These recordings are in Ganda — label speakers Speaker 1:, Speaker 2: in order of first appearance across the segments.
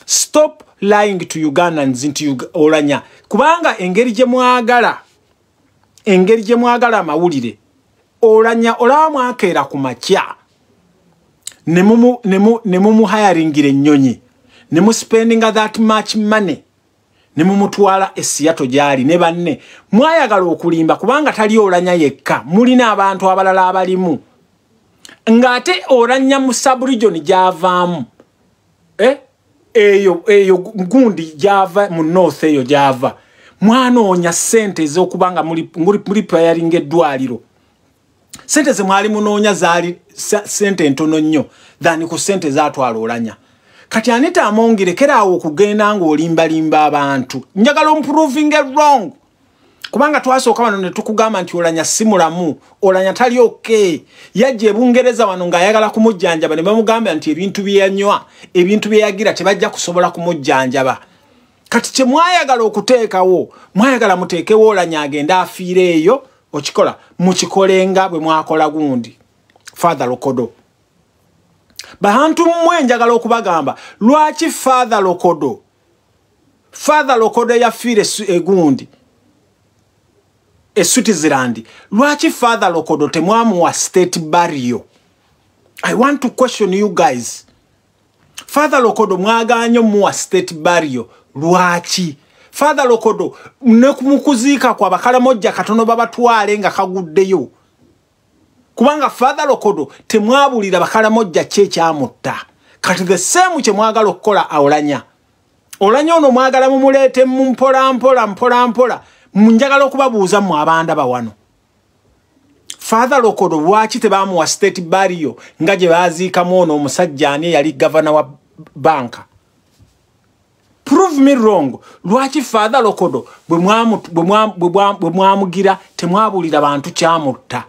Speaker 1: Stop lying to Ugandans into Oulanyah. Kubanga engeri gye mwagala amawulire. Oulanyah olamu akeera ku makya. Ne mumu hiringire ennyonyi. Ne mu spending that much money. Ne mumutwala Seattle gyali ne banne. Mwayagala okulimba kubanga tali Oulanyah yekka. Mulina abantu abalala abalimu. Ngate Oulanyah mu sub-region gyavaamu. Eyo gundi java mu north eyo java. Mwanoonya sente ez'okubanga muri preparing eddwaliro. Sente ze mwali munoonya zaali sente ntono nnyo than ku sente zaatwala Oulanyah. Kati Anita Amongi lekeraawo okugenda ng'olimbalimba abantu. Njagala proving it wrong. Kubanga twasooka wano ne tukugamba nti Oulanyah si mulamu, Oulanyah tali okay. Yajja Bungereza wano ng'ayagala kumujjanjaba ne bamugamba nti ebintu bye yanywa, ebintu bye yagira tebajja kusobola kumujjanjaba. Kati kye mwayagala okuteekawo, mwayagala muteekewo Oulanyah agenda afiire eyo, okikola mukikolenga bwe mwakola gundi. Father Lokodo. Bahantu mmwe njagala okubagamba, lwaki Father Lokodo? Father Lokodo yafiire egundi. Switzerland. Lwaki Father Lokodo temwamuwa state burial? I want to question you guys. Father Lokodo mwagaanyo muwa state burial. Lwaki? Father Lokodo nekumukuziika kwa Bakalamojja katono babatwale nga kaguddeyo. Kubanga Father Lokodo temwabulira Bakalamojja ky'ekyamutta. Kati the same kye mwagala okukola Oulanyah. Oulanyah ono mwagala mumuleete mpola. Munjagala okubabuuza mu abanda bawano. Father Lokodo lwaki tebamuwa state burial nga gye baaziikamu ono omusajja ani yali governor wa banka? Prove me wrong. Lwaki Father Lokodo bwe mwamugira temwabulira bantu kyamutta?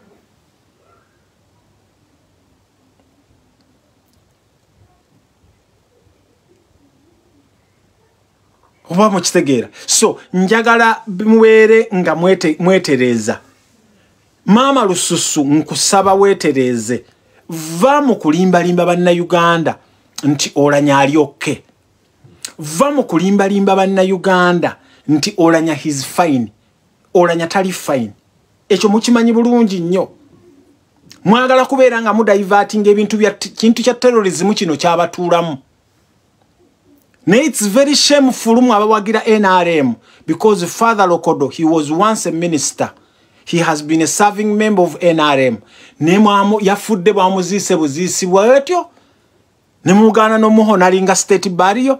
Speaker 1: Oba mukitegeera. So njagala muwere nga mwetereza. Mama Lususu nkusaba wetereze. Va mu kulimbalimba banna Uganda nti Oulanyah ali okay. Va mu kulimbalimba banna Uganda nti Oulanyah is fine. Oulanyah tali fine. Ekyo mukimanyi bulungi nnyo. Mwagala kubeera nga mudiverting ebintu bya kintu kya terrorism kino kyabatuulamu. It's very shameful mwabawagira NRM because Father Lokodo, he was once a minister. He has been a serving member of NRM. Nemwamu yafudde bwamuzise buzisibwa etyo. Nemugana no muho nalinga state burial.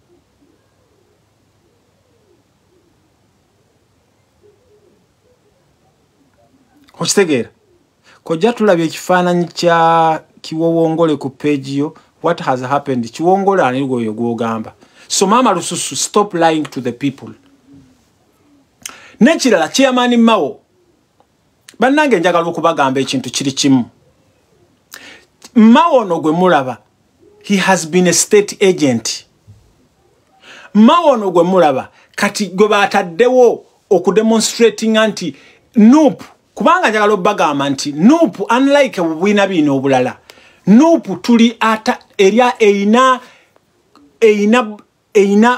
Speaker 1: Okitegeera. Kojja tulabye ekifaananyi kya Kiwowongole ku page yo. What has happened? Kiwongole ani gwoyo gwogamba. So Mama Lususu, stop lying to the people. Nekirala chairman Mao. Bannange njagala okubagamba ekintu kiri kimu. Mao no gwe mulaba. He has been a state agent. Mao no gwe mulaba. Kati gwe bataddewo okudemonstrating anti Nup. Kubanga njagala okubagamba nti Nup unlike obwina bino obulala. Nupu tuli ata eria eina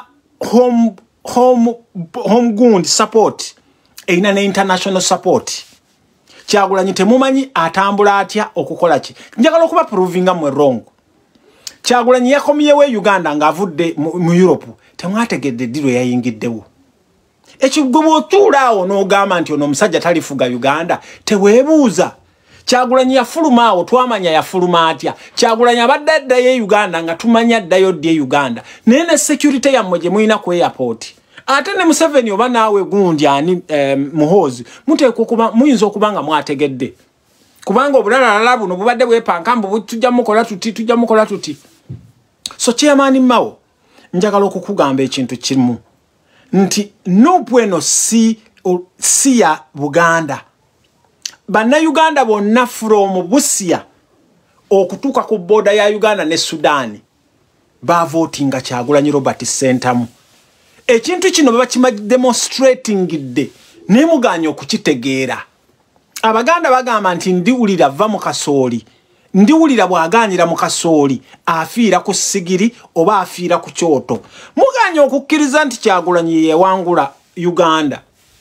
Speaker 1: home gund support eina ne international support. Kyagulanyi temumanyi atambula atya okukola ki. Njagala okuba provinga mwe wrong. Kyagulanyi yakomyewo Uganda ngavudde mu Europe temwategedde diro yayingiddewo. Ekigwo tuulaawo n'ogamba nti ono omusajja talifuga Uganda teweebuuza. Kyagulanyi yafulumaawo twamanya yafuluma atya. Kyagulanyi abadde addayo Uganda nga tumanya addayo dde Uganda. Naye ne security yammwe gye mulina ku airport. Ate ne Museveni oba naawe gundi ani muhozi muteekwa okuba muyinza okuba nga mwategedde. Kubanga obulalala buno bubadde bwepanka mbu tujja mukola tuti. So chairman Mao njagala okukugamba ekintu kimu nti nobweno si ya Buganda. Banna Uganda bonna from Busia okutuka ku border ya Uganda ne Sudan ba votinga Kyagulanyi Robert Sentamu. Ekintu kino baba kima demonstrating gidde ne muganyo okukitegeera. Abaganda bagamba nti ndiwulira va mu kasooli ndiwulira bw'agaanira mu kasooli afiira ku sigiri oba afiira ku kyoto. Muganya okukkiriza nti Kyagulanyi yewangula Uganda.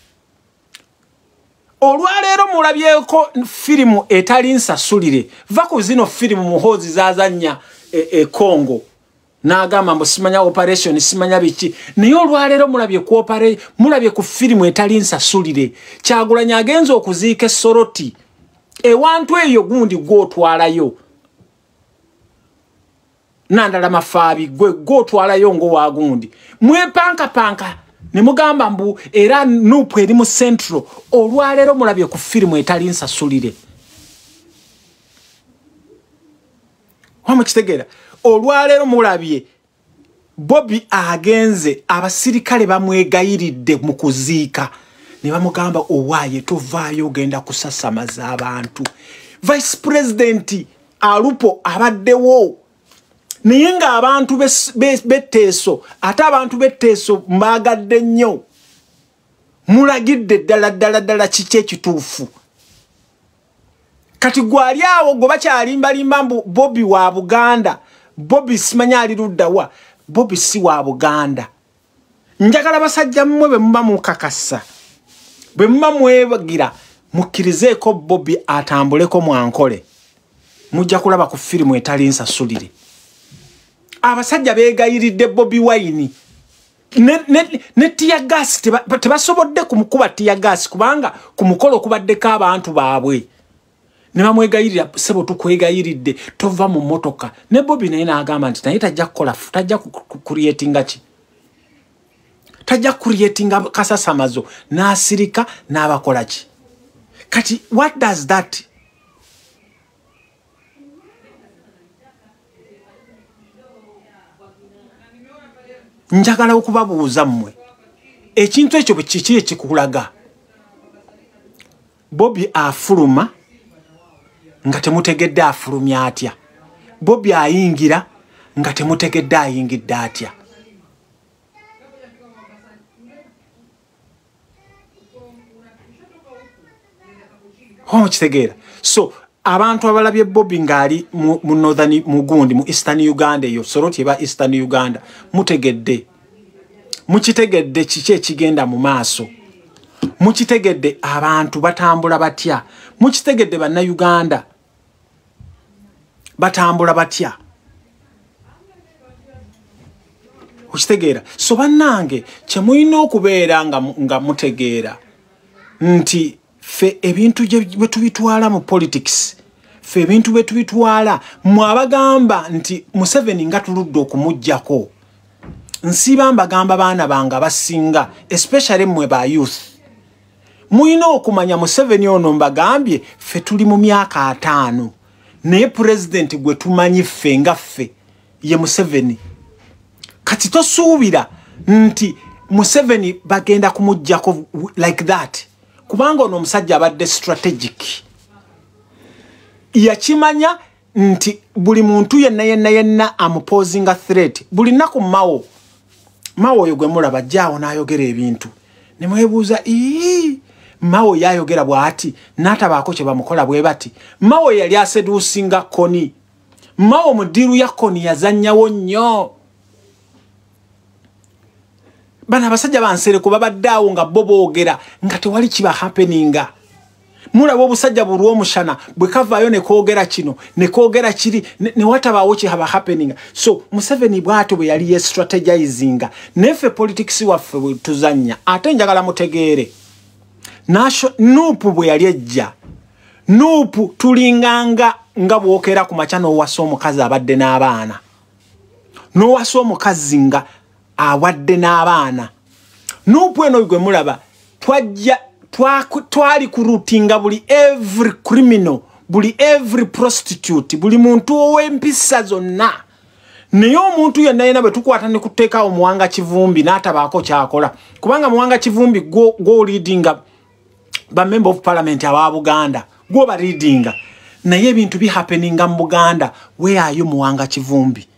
Speaker 1: Olwaleero mulabyeko firimu etali nsasulire. Va ku zino firimu muhoozi zazanya Congo. N'agamba mbu simanya operation simanya biki. Naye olwaleero mulabye ku firimu etali nsasulire. Kyagulanyi agenza okuziika Soroti. Ewantu eyo gundi gw'otwalayo. Nandala mafaabi gw'otwalayo ng'owagundi. Mwepankapanka ne mugamba mbu era nupu eri mu Central. Olwaleero mulabye ku firimu etali nsasulire. Wamukitegeera? Olwaleero mulabye Bobby agenze abasirikale bamwegayiridde mu kuziika. Ne bamugamba owaaye tovaayo ogenda kusasamaza abantu. Vice President Alupo abaddewo. Naye nga abantu betteeso ate abantu betteeso mbaagadde nnyo. Mulagidde ddala kiki ekituufu. Kati gwali awo gwe bakyalimbalimba mbu Bobby wa Buganda. Bobby simanya ali luddawa. Bobby si wa Buganda. Njagala basajja mmwe bwe muba mukakasa. Bwe muba mwebagira mukkirizeeko Bobby atambuleko mwankole. Mujja kulaba ku firimu etali nsasulire. Abasajja beegayiridde Bobby Wine. Ne tia gas tebasobodde kumukuba tia gas kubanga ku mukolo kubaddeko abantu baabwe. Ne bamwegayirira sebo tukwegayiridde tova mu motoka. Ne Bobby naye n'agamba nti naye tajja kukola tajja creatinga ki. Tajja creatinga kasasamazo n'asirika n'abakola ki. Kati what does that? Njagala okubabuuza mmwe. Ekintu ekyo kiki ekikulaga? Bobby afuluma nga temutegedde afulumya atya. Bobby ayingira nga temutegedde ayingidde atya. Kitegeera. So abantu abalabye Bobby ngali mu northern mugundi mu eastern Uganda eyo Soroti eba eastern Uganda mutegedde. Mukitegedde kiki ekigenda mu maaso. Mukitegedde abantu batambula batya. Mukitegedde banna Uganda batambula batya. Ukitegeera. So bannange kyemulina okubeera nga mutegeera nti fe ebintu bye tubitwala mu politics. Fe ebintu bye tubitwala mwabagamba nti Museveni nga tuludde okumujjako. Nsiba mbagamba baana banga basinga especially mwe ba youth. Muyina okumanya Museveni ono mbagambye fe tuli mu myaka 5. Naye president gwe tumanyi ffe nga ffe ye Museveni. Kati tosuubira nti Museveni bagenda kumujjako like that. Kubanga ono omusajja abadde strategic. Yakimanya nti buli muntu yenna amuposing a threat. Buli naku Mawo oyo gwe mulaba jjaawo n'ayogera ebintu. Ne mwebuuza Mawo yayogera bw'ati n'atabaako kye bamukola bwe bati. Mawo yali aseduusinga Koni. Mawo mudiru ya Koni yazannyawo nnyo. Bana abasajja bansereko babadde nga bo boogera nga tewali kiba happeninga. Mulaba obusajja bulw'omushana bwe kavaayo ne koogera kino ne koogera kiri ne watabaawo kihaba happeninga. So Museveni bw'atyo bwe yali strategizinga nefe politics waffe bwe tuzannya. Ate njagala mutegeere Nuupu bwe yali ejja. Nuupu tulinganga nga bwokera ku makya n'owasa omukazi abadde n'abaana. N'owasa omukazi nga awadde n'abaana. Nuupu eno gwe mulaba twali kurutinga buli every criminal, buli every prostitute, buli muntu ow'empisa zonna. Naye omuntu yenna bwe tukwata ne kuteekawo Muwanga Kivumbi n'atabaako kyakola. Kubanga Muwanga Kivumbi go leadinga ba member of parliament aba Buganda. Go ba leadinga. Naye ebintu bi happeninga mu Buganda. Where are you Muwanga Kivumbi?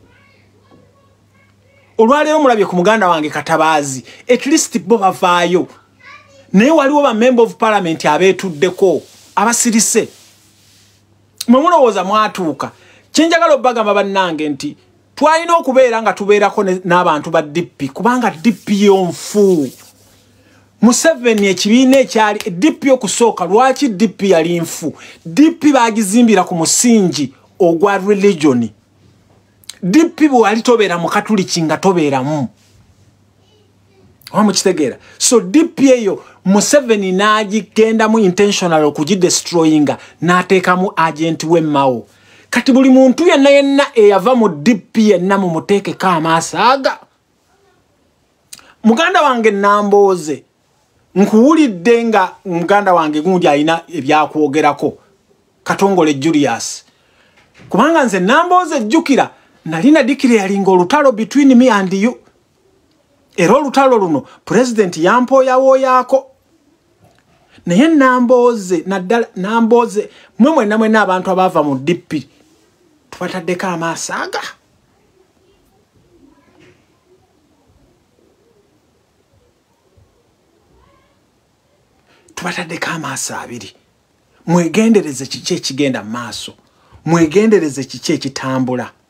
Speaker 1: Olwaleero mulabye ku muganda wange Katabaazi. At least bo bavaayo. Naye waliwo ba member of parliament abeetuddeko abasirise. Mwemulowoza mwatuuka. Kyenjagala obbagamba bannange nti twalina okubeera nga tubeerako n'abantu ba DP kubanga DP yonfu. Museveni ekibiina ekyali DP okusooka lwaki DP yali nfu. DP baagizimbira ku musingi ogwa religion. DP bwali tobeera mu katuliki nga tobeeramu. Wamukitegeera. So DP eyo Museveni n'agigendamu intentional okugidestroyinga n'ateekamu agent we Mao. Kati buli muntu yenna eyava mu DP yenna mu muteekeko amaaso aga. Muganda wange Nambooze nkuwulidde nga muganda wange gundi alina ebyakwogerako Katongole Julius. Kubanga nze Nambooze jjukira nalina dikire yalinga olutalo between me and you. Era olutalo luno president yampoyawo yaako. Naye Nambooze naddala Nambooze mwena abantu abava mu DP twataddeko amaaso aga. Twataddeko amaaso abiri. Mwegendereze kiki ekigenda mu maaso. Mwegendereze kiki ekitambula.